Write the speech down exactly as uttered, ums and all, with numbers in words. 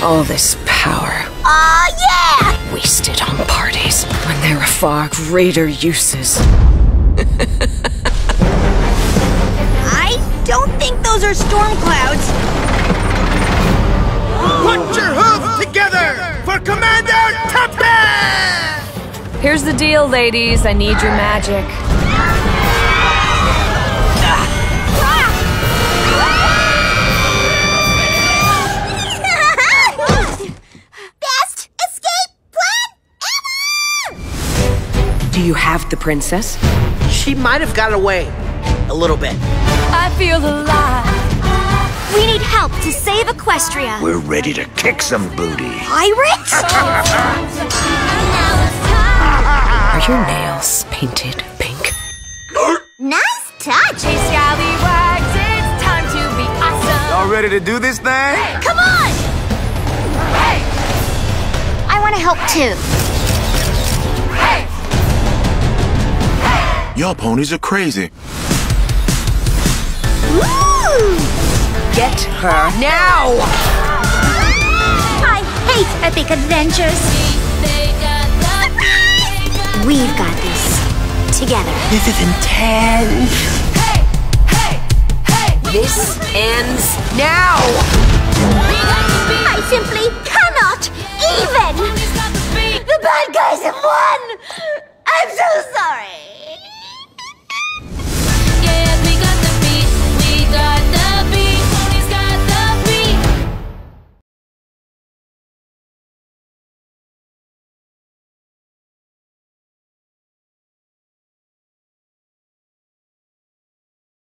All this power. Aw, yeah! Wasted on parties when there are far greater uses. I don't think those are storm clouds. Put your hooves together for Commander Tempest! Here's the deal, ladies. I need your magic. Best escape plan ever! Do you have the princess? She might have got away. A little bit. I feel alive. We need help to save Equestria. We're ready to kick some booty. Pirates? Are your nails painted pink? Nice touch! Hey, scallywags, it's time to be awesome. Y'all ready to do this thing? Come on! Hey! I want to help too. Hey! Y'all ponies are crazy. Woo! Get her now! I hate epic adventures. We've got this. Together. This is intense. Hey! Hey! Hey! This ends now! I simply cannot even! The bad guys have won! I'm so sorry!